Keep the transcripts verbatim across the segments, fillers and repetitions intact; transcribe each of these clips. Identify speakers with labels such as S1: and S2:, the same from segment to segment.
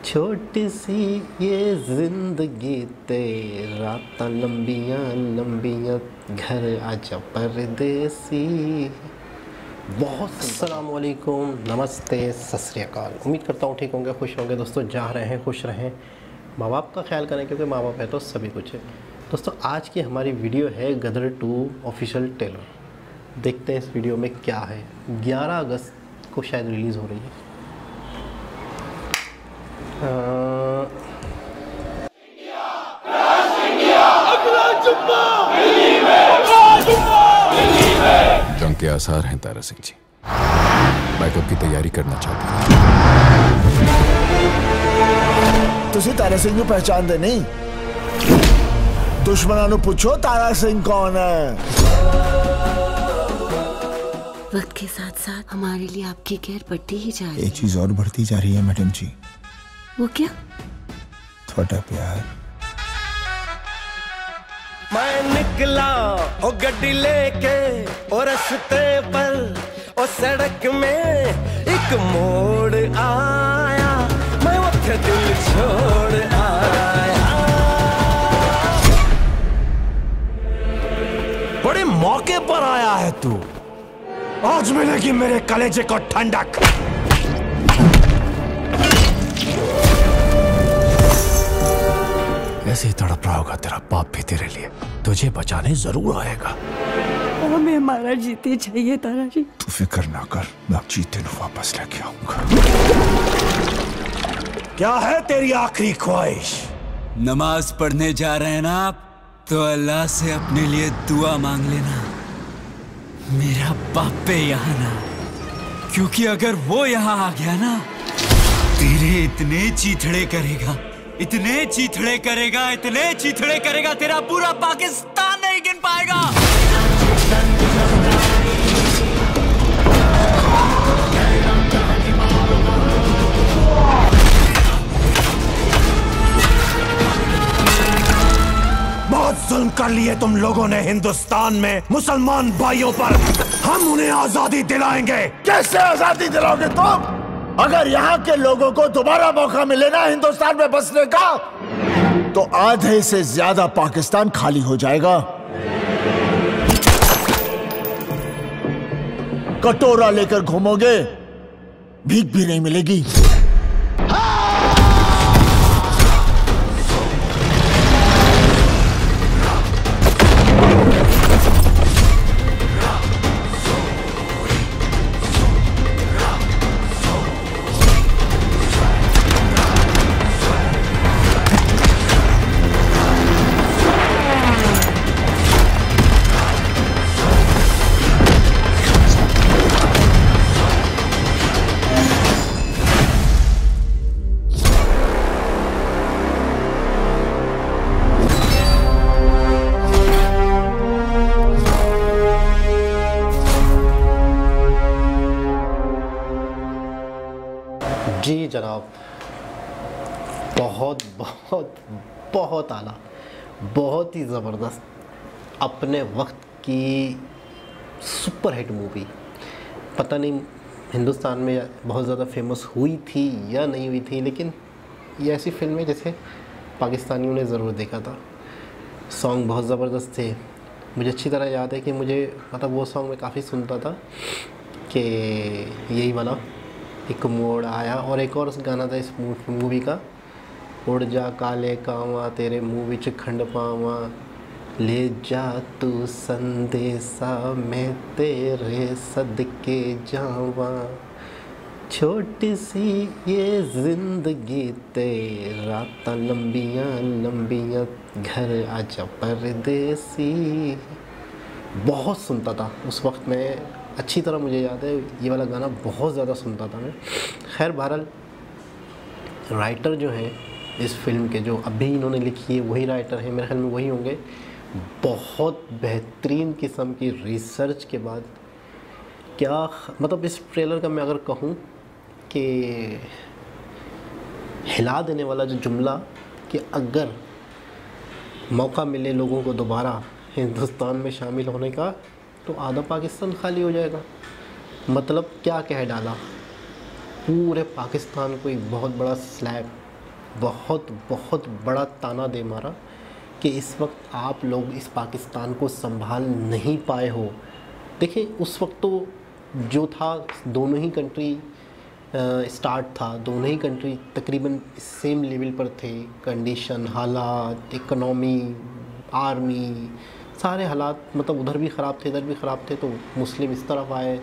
S1: छोटी सी ये जिंदगी तेरी रातां लंबियां लंबियां घर आजा परदेसी। बहुत अस्सलाम वालेकुम, नमस्ते, सत श्री अकाल। उम्मीद करता हूँ ठीक होंगे, खुश होंगे। दोस्तों जहाँ रहें खुश रहें, माँ बाप का ख्याल करें क्योंकि माँ बाप है तो सभी कुछ है। दोस्तों आज की हमारी वीडियो है गदर टू ऑफिशियल ट्रेलर। देखते हैं इस वीडियो में क्या है। ग्यारह अगस्त को शायद रिलीज़ हो रही है।
S2: जंग के आसार हैं तारा सिंह जी। बैकअप की तैयारी करना चाहते हैं।
S3: तुसी तारा सिंह को पहचान दे नहीं? दुश्मनों ने पूछो तारा सिंह कौन है।
S4: वक्त के साथ साथ हमारे लिए आपकी केयर बढ़ती ही जा रही है।
S3: एक चीज और बढ़ती जा रही है मैडम जी।
S4: वो क्या?
S3: थोड़ा प्यार।
S5: मैं निकला ओ गड्डी लेके ओ रस्ते पर ओ सड़क में एक मोड़ आया, मैं उठे दिल छोड़ आया। बड़े मौके पर आया है तू, आज मिलेगी मेरे कलेजे को ठंडक।
S2: ऐसे ही तड़प रहा होगा तेरा बाप भी तेरे लिए, तुझे बचाने जरूर आएगा।
S4: हमें हमारा जीते चाहिए तारा जी।
S3: तू फिक्र ना कर, मैं जीते को वापस लेके आऊंगा।
S5: क्या है तेरी आखिरी ख्वाहिश?
S6: नमाज पढ़ने जा रहे हैं ना आप, तो अल्लाह से अपने लिए दुआ मांग लेना, मेरा बाप यहाँ ना, क्योंकि अगर वो यहाँ आ गया ना, तेरे इतने चीथड़े करेगा, इतने चीथड़े करेगा, इतने चीथड़े करेगा, तेरा पूरा पाकिस्तान नहीं गिन पाएगा।
S5: बहुत जुल्म कर लिए तुम लोगों ने हिंदुस्तान में मुसलमान भाइयों पर, हम उन्हें आजादी दिलाएंगे।
S3: कैसे आजादी दिलाओगे तुम? अगर यहाँ के लोगों को दोबारा मौका मिले ना हिंदुस्तान में बसने का, तो आधे से ज्यादा पाकिस्तान खाली हो जाएगा। कटोरा लेकर घूमोगे, भीख भी नहीं मिलेगी।
S1: जी जनाब, बहुत बहुत बहुत आला, बहुत ही ज़बरदस्त, अपने वक्त की सुपर हिट मूवी। पता नहीं हिंदुस्तान में बहुत ज़्यादा फेमस हुई थी या नहीं हुई थी, लेकिन ये ऐसी फिल्म है जैसे पाकिस्तानियों ने ज़रूर देखा था। सॉन्ग बहुत ज़बरदस्त थे। मुझे अच्छी तरह याद है कि मुझे मतलब वो सॉन्ग मैं काफ़ी सुनता था कि यही वाला एक मोड़ आया, और एक और गाना था इस मूवी का, उड़ जा काले कावा तेरे मुँह विच खंड पावा, ले जा तू संदेशा मैं तेरे सदके जावा, छोटी सी ये जिंदगी तेरी रातां लंबियां लंबियां घर आजा परदेसी। बहुत सुनता था उस वक्त मैं, अच्छी तरह मुझे याद है ये वाला गाना बहुत ज़्यादा सुनता था मैं। खैर बहरहाल, राइटर जो हैं इस फिल्म के, जो अभी इन्होंने लिखी है वही राइटर हैं, मेरे ख्याल में वही होंगे। बहुत बेहतरीन किस्म की रिसर्च के बाद क्या मतलब इस ट्रेलर का मैं अगर कहूँ कि हिला देने वाला जो जुमला कि अगर मौका मिले लोगों को दोबारा हिंदुस्तान में शामिल होने का, तो आधा पाकिस्तान खाली हो जाएगा। मतलब क्या कह डाला, पूरे पाकिस्तान को एक बहुत बड़ा स्लैब बहुत बहुत बड़ा ताना दे मारा कि इस वक्त आप लोग इस पाकिस्तान को संभाल नहीं पाए हो। देखिए उस वक्त तो जो था दोनों ही कंट्री स्टार्ट था, दोनों ही कंट्री तकरीबन सेम लेवल पर थे। कंडीशन, हालात, इकनॉमी, आर्मी, सारे हालात मतलब उधर भी ख़राब थे इधर भी ख़राब थे। तो मुस्लिम इस तरफ आए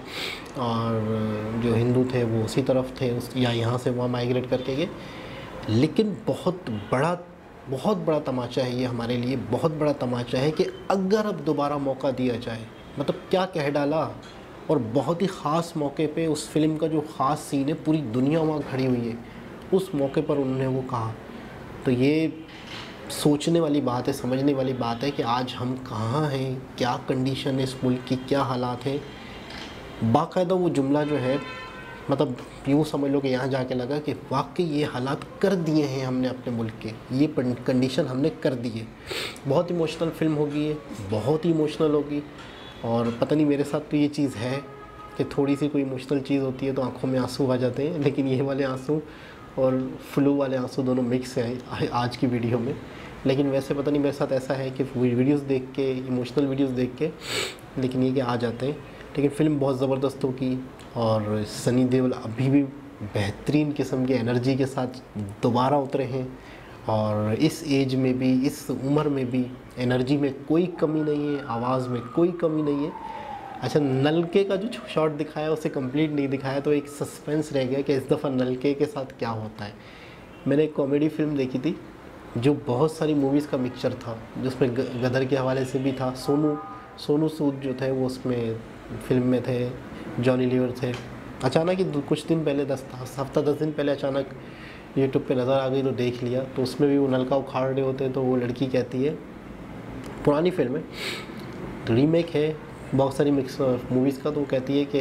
S1: और जो हिंदू थे वो उसी तरफ थे, उस या यहाँ से वहाँ माइग्रेट करके गए। लेकिन बहुत बड़ा बहुत बड़ा तमाचा है ये हमारे लिए, बहुत बड़ा तमाचा है कि अगर अब दोबारा मौका दिया जाए, मतलब क्या कह डाला। और बहुत ही ख़ास मौके पे उस फिल्म का जो ख़ास सीन है, पूरी दुनिया वहाँ खड़ी हुई है, उस मौके पर उन्होंने वो कहा। तो ये सोचने वाली बात है, समझने वाली बात है कि आज हम कहाँ हैं, क्या कंडीशन है इस मुल्क की, क्या हालात हैं। बाकायदा वो जुमला जो है मतलब यूँ समझ लो कि यहाँ जाके लगा कि वाकई ये हालात कर दिए हैं हमने अपने मुल्क के, ये कंडीशन हमने कर दी है। बहुत इमोशनल फिल्म होगी ये, बहुत ही इमोशनल होगी। और पता नहीं मेरे साथ तो ये चीज़ है कि थोड़ी सी कोई इमोशनल चीज़ होती है तो आंखों में आंसू आ जाते हैं, लेकिन ये वाले आंसू और फ्लू वाले आंसू दोनों मिक्स हैं आज की वीडियो में। लेकिन वैसे पता नहीं मेरे साथ ऐसा है कि वीडियोस देख के, इमोशनल वीडियोस देख के, लेकिन ये कि आ जाते हैं। लेकिन फ़िल्म बहुत ज़बरदस्त होगी और सनी देओल अभी भी बेहतरीन किस्म की एनर्जी के साथ दोबारा उतरे हैं। और इस एज में भी, इस उम्र में भी एनर्जी में कोई कमी नहीं है, आवाज़ में कोई कमी नहीं है। अच्छा, नलके का जो शॉट दिखाया उसे कंप्लीट नहीं दिखाया, तो एक सस्पेंस रह गया कि इस दफ़ा नलके के साथ क्या होता है। मैंने एक कॉमेडी फिल्म देखी थी जो बहुत सारी मूवीज़ का मिक्सचर था, जिसमें गदर के हवाले से भी था। सोनू सोनू सूद जो थे वो उसमें फिल्म में थे, जॉनी लीवर थे। अचानक ही कुछ दिन पहले, दस हफ्ता दस दिन पहले अचानक यूट्यूब पे नज़र आ गई तो देख लिया। तो उसमें भी वो नलका उखाड़ रहे होते हैं, तो वो लड़की कहती है, पुरानी फिल्म है, रीमेक है बहुत सारी मिक्स मूवीज़ का, तो वो कहती है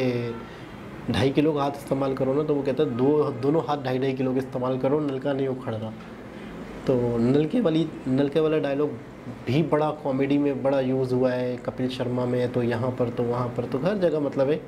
S1: कि ढाई किलो का हाथ इस्तेमाल करो ना, तो वो कहता है दो दोनों हाथ ढाई ढाई किलो के इस्तेमाल करो, नलका नहीं उखड़ रहा। तो नलके वाली नलके वाला डायलॉग भी बड़ा कॉमेडी में बड़ा यूज़ हुआ है, कपिल शर्मा में, तो यहाँ पर तो वहाँ पर तो हर जगह मतलब है।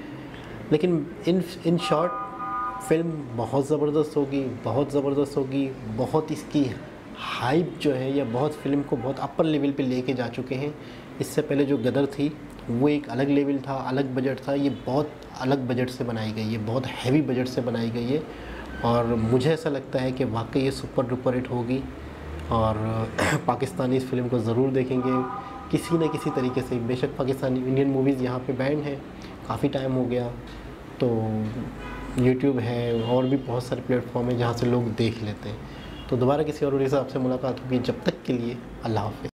S1: लेकिन इन इन शॉर्ट फिल्म बहुत ज़बरदस्त होगी, बहुत ज़बरदस्त होगी। बहुत इसकी हाइप जो है, या बहुत फिल्म को बहुत अपर लेवल पे लेके जा चुके हैं। इससे पहले जो गदर थी वो एक अलग लेवल था, अलग बजट था। ये बहुत अलग बजट से बनाई गई है, बहुत हैवी बजट से बनाई गई है। और मुझे ऐसा लगता है कि वाकई ये सुपर डुपर हिट होगी और पाकिस्तानी इस फिल्म को ज़रूर देखेंगे किसी न किसी तरीके से। बेशक पाकिस्तानी इंडियन मूवीज़ यहाँ पे बैन है, काफ़ी टाइम हो गया, तो यूट्यूब है और भी बहुत सारे प्लेटफॉर्म हैं जहाँ से लोग देख लेते हैं। तो दोबारा किसी और वीडियो से आपसे मुलाकात होगी, जब तक के लिए अल्लाह हाफ़िज़।